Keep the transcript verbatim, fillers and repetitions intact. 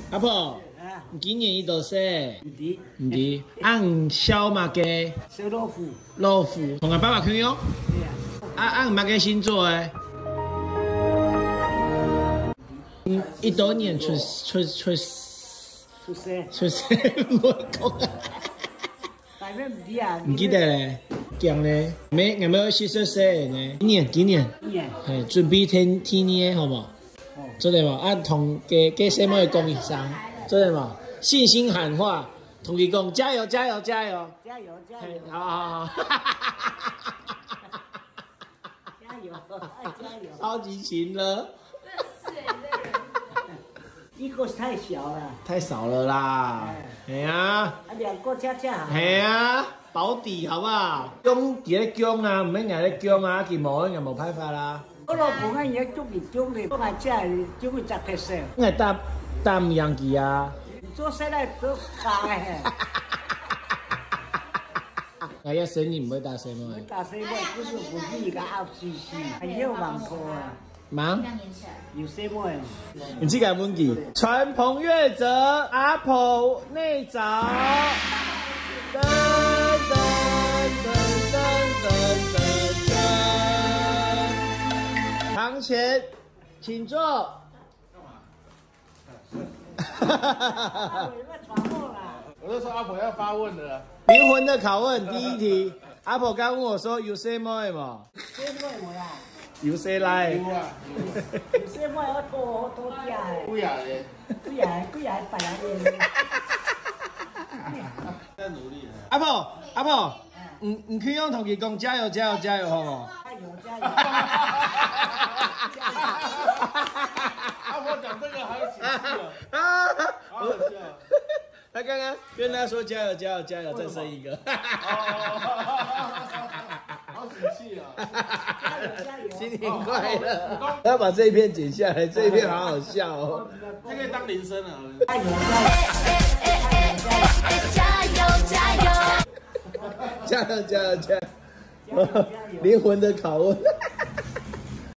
阿婆，今年伊多少？唔知，唔知。按小马嘅小老虎， 老虎，同阿爸爸圈哟。啊，按马嘅星座诶。嗯，一多年出出出出生出生，唔好讲。 反正唔知啊。 唔記得咧，講咧，咩有冇四十歲呢？今年今年，係準備聽聽年好冇？做得嘛？啊，同嘅嘅什麼講一聲，做得嘛？信心喊話，同佢講加油加油加油！ 加油加油！ 好好好！ 加油！加油！ 超級勤了。 一個太小了， 太少了啦。係啊。 啊，兩個恰恰好。 係啊，保底好不好？姜幾咧姜啊？唔免嗌咧姜啊，佢冇就冇辦法啦。 我老婆嘅嘢中意中嘅，我係真係中意食特色。 我搭搭唔樣記啊。 做細嚟做假嘅。 我一聲你唔會打聲嗎？ 打聲我不是不是一個傲氣氣，係有忙拖啊。忙？有什麼？ 你這個問題，傳彭越澤阿婆內早，噔噔噔噔噔噔噔，堂前請坐。哈哈哈哈哈！ 我就說阿婆要發問了。 靈魂的拷問第一題，阿婆剛問我說有什麼嘛？ 什麼呀？ 有些來， 有些我要多多啲啊！ 貴啊咧， 貴啊貴啊，白人嘅。 在努力。 阿婆阿婆，唔唔可以用同佢講加油加油加油好冇？ 加油加油！ 阿婆講這個還有情緒啊！好好笑。 他剛剛跟他說加油加油加油，再生一個。 好喜氣啊！ 新年快樂！要把這一片剪下來，這一片好好笑哦。 這可以當鈴聲啊！ 加油加油加油！ 加油加油加油！靈魂的拷問。